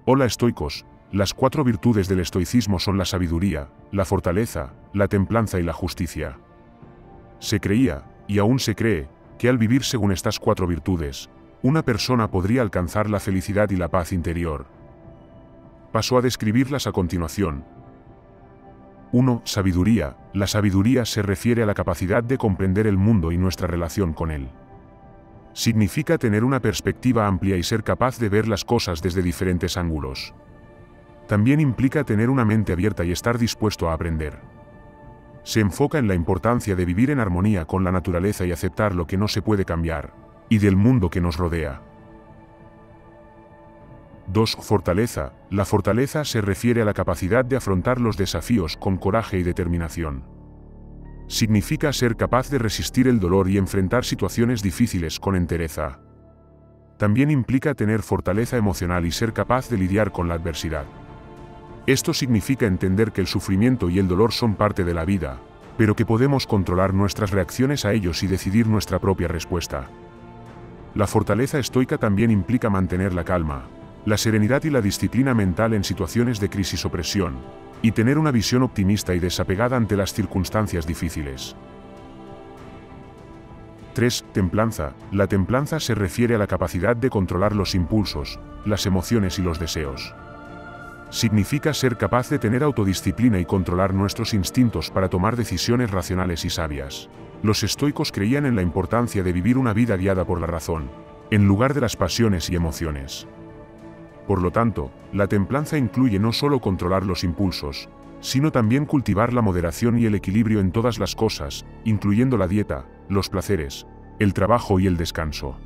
Hola estoicos, las 4 virtudes del estoicismo son la sabiduría, la fortaleza, la templanza y la justicia. Se creía, y aún se cree, que al vivir según estas 4 virtudes, una persona podría alcanzar la felicidad y la paz interior. Paso a describirlas a continuación. 1. Sabiduría. La sabiduría se refiere a la capacidad de comprender el mundo y nuestra relación con él. Significa tener una perspectiva amplia y ser capaz de ver las cosas desde diferentes ángulos. También implica tener una mente abierta y estar dispuesto a aprender. Se enfoca en la importancia de vivir en armonía con la naturaleza y aceptar lo que no se puede cambiar, y del mundo que nos rodea. 2. Fortaleza. La fortaleza se refiere a la capacidad de afrontar los desafíos con coraje y determinación. Significa ser capaz de resistir el dolor y enfrentar situaciones difíciles con entereza. También implica tener fortaleza emocional y ser capaz de lidiar con la adversidad. Esto significa entender que el sufrimiento y el dolor son parte de la vida, pero que podemos controlar nuestras reacciones a ellos y decidir nuestra propia respuesta. La fortaleza estoica también implica mantener la calma, la serenidad y la disciplina mental en situaciones de crisis o presión, y tener una visión optimista y desapegada ante las circunstancias difíciles. 3. Templanza. La templanza se refiere a la capacidad de controlar los impulsos, las emociones y los deseos. Significa ser capaz de tener autodisciplina y controlar nuestros instintos para tomar decisiones racionales y sabias. Los estoicos creían en la importancia de vivir una vida guiada por la razón, en lugar de las pasiones y emociones. Por lo tanto, la templanza incluye no solo controlar los impulsos, sino también cultivar la moderación y el equilibrio en todas las cosas, incluyendo la dieta, los placeres, el trabajo y el descanso.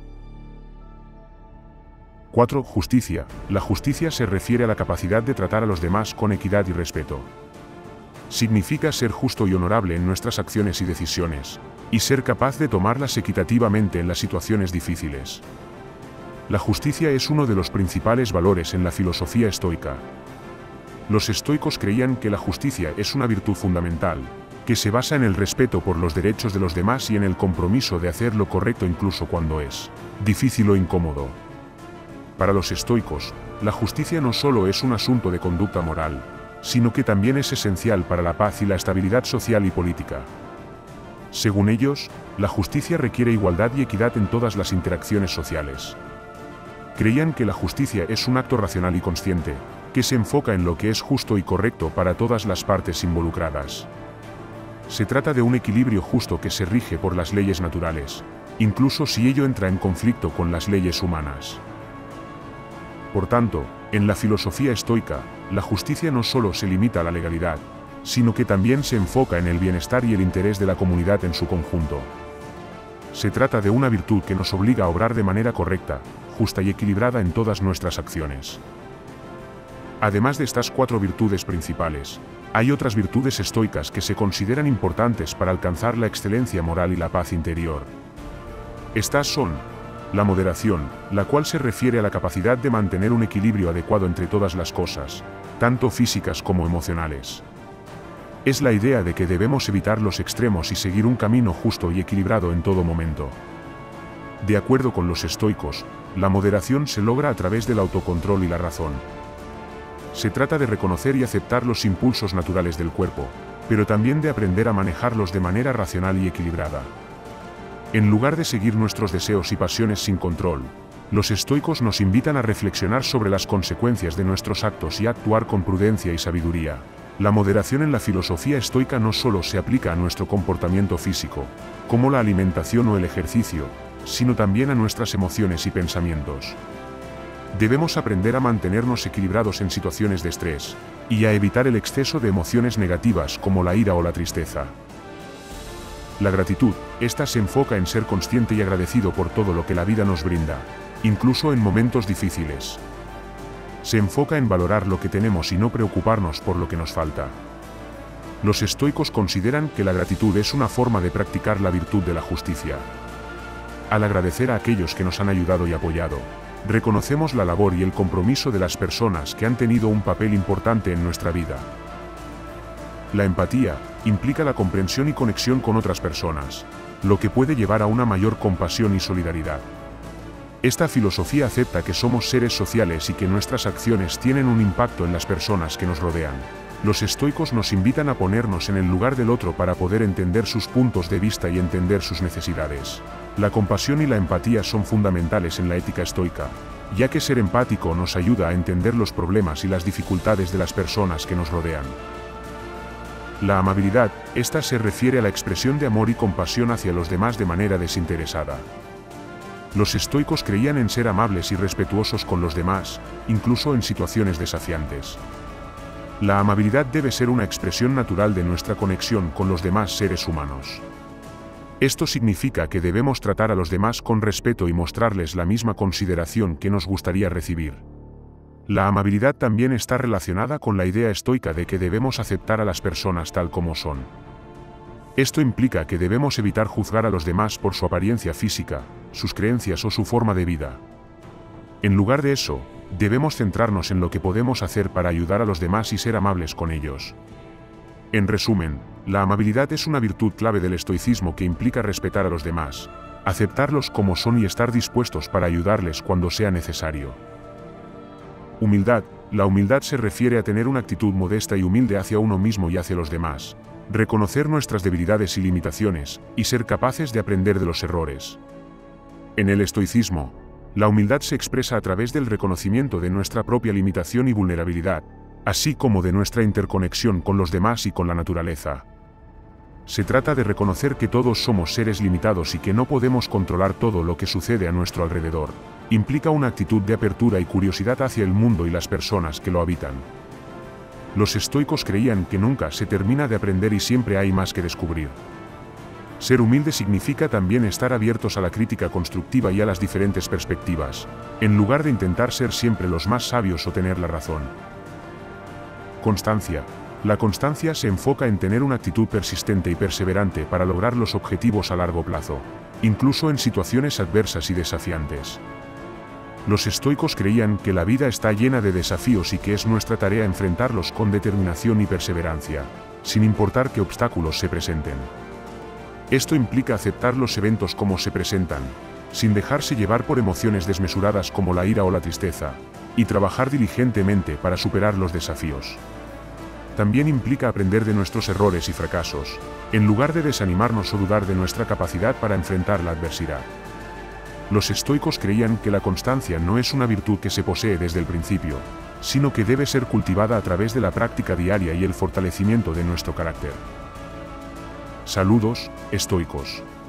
4. Justicia. La justicia se refiere a la capacidad de tratar a los demás con equidad y respeto. Significa ser justo y honorable en nuestras acciones y decisiones, y ser capaz de tomarlas equitativamente en las situaciones difíciles. La justicia es uno de los principales valores en la filosofía estoica. Los estoicos creían que la justicia es una virtud fundamental, que se basa en el respeto por los derechos de los demás y en el compromiso de hacer lo correcto incluso cuando es difícil o incómodo. Para los estoicos, la justicia no solo es un asunto de conducta moral, sino que también es esencial para la paz y la estabilidad social y política. Según ellos, la justicia requiere igualdad y equidad en todas las interacciones sociales. Creían que la justicia es un acto racional y consciente, que se enfoca en lo que es justo y correcto para todas las partes involucradas. Se trata de un equilibrio justo que se rige por las leyes naturales, incluso si ello entra en conflicto con las leyes humanas. Por tanto, en la filosofía estoica, la justicia no solo se limita a la legalidad, sino que también se enfoca en el bienestar y el interés de la comunidad en su conjunto. Se trata de una virtud que nos obliga a obrar de manera correcta, justa y equilibrada en todas nuestras acciones. Además de estas 4 virtudes principales, hay otras virtudes estoicas que se consideran importantes para alcanzar la excelencia moral y la paz interior. Estas son: la moderación, la cual se refiere a la capacidad de mantener un equilibrio adecuado entre todas las cosas, tanto físicas como emocionales. Es la idea de que debemos evitar los extremos y seguir un camino justo y equilibrado en todo momento. De acuerdo con los estoicos, la moderación se logra a través del autocontrol y la razón. Se trata de reconocer y aceptar los impulsos naturales del cuerpo, pero también de aprender a manejarlos de manera racional y equilibrada. En lugar de seguir nuestros deseos y pasiones sin control, los estoicos nos invitan a reflexionar sobre las consecuencias de nuestros actos y a actuar con prudencia y sabiduría. La moderación en la filosofía estoica no solo se aplica a nuestro comportamiento físico, como la alimentación o el ejercicio, sino también a nuestras emociones y pensamientos. Debemos aprender a mantenernos equilibrados en situaciones de estrés, y a evitar el exceso de emociones negativas como la ira o la tristeza. La gratitud, esta se enfoca en ser consciente y agradecido por todo lo que la vida nos brinda, incluso en momentos difíciles. Se enfoca en valorar lo que tenemos y no preocuparnos por lo que nos falta. Los estoicos consideran que la gratitud es una forma de practicar la virtud de la justicia. Al agradecer a aquellos que nos han ayudado y apoyado, reconocemos la labor y el compromiso de las personas que han tenido un papel importante en nuestra vida. La empatía implica la comprensión y conexión con otras personas, lo que puede llevar a una mayor compasión y solidaridad. Esta filosofía acepta que somos seres sociales y que nuestras acciones tienen un impacto en las personas que nos rodean. Los estoicos nos invitan a ponernos en el lugar del otro para poder entender sus puntos de vista y entender sus necesidades. La compasión y la empatía son fundamentales en la ética estoica, ya que ser empático nos ayuda a entender los problemas y las dificultades de las personas que nos rodean. La amabilidad, esta se refiere a la expresión de amor y compasión hacia los demás de manera desinteresada. Los estoicos creían en ser amables y respetuosos con los demás, incluso en situaciones desafiantes. La amabilidad debe ser una expresión natural de nuestra conexión con los demás seres humanos. Esto significa que debemos tratar a los demás con respeto y mostrarles la misma consideración que nos gustaría recibir. La amabilidad también está relacionada con la idea estoica de que debemos aceptar a las personas tal como son. Esto implica que debemos evitar juzgar a los demás por su apariencia física, sus creencias o su forma de vida. En lugar de eso, debemos centrarnos en lo que podemos hacer para ayudar a los demás y ser amables con ellos. En resumen, la amabilidad es una virtud clave del estoicismo que implica respetar a los demás, aceptarlos como son y estar dispuestos para ayudarles cuando sea necesario. Humildad. La humildad se refiere a tener una actitud modesta y humilde hacia uno mismo y hacia los demás, reconocer nuestras debilidades y limitaciones, y ser capaces de aprender de los errores. En el estoicismo, la humildad se expresa a través del reconocimiento de nuestra propia limitación y vulnerabilidad, así como de nuestra interconexión con los demás y con la naturaleza. Se trata de reconocer que todos somos seres limitados y que no podemos controlar todo lo que sucede a nuestro alrededor. Implica una actitud de apertura y curiosidad hacia el mundo y las personas que lo habitan. Los estoicos creían que nunca se termina de aprender y siempre hay más que descubrir. Ser humilde significa también estar abiertos a la crítica constructiva y a las diferentes perspectivas, en lugar de intentar ser siempre los más sabios o tener la razón. Constancia. La constancia se enfoca en tener una actitud persistente y perseverante para lograr los objetivos a largo plazo, incluso en situaciones adversas y desafiantes. Los estoicos creían que la vida está llena de desafíos y que es nuestra tarea enfrentarlos con determinación y perseverancia, sin importar qué obstáculos se presenten. Esto implica aceptar los eventos como se presentan, sin dejarse llevar por emociones desmesuradas como la ira o la tristeza, y trabajar diligentemente para superar los desafíos. También implica aprender de nuestros errores y fracasos, en lugar de desanimarnos o dudar de nuestra capacidad para enfrentar la adversidad. Los estoicos creían que la constancia no es una virtud que se posee desde el principio, sino que debe ser cultivada a través de la práctica diaria y el fortalecimiento de nuestro carácter. Saludos, estoicos.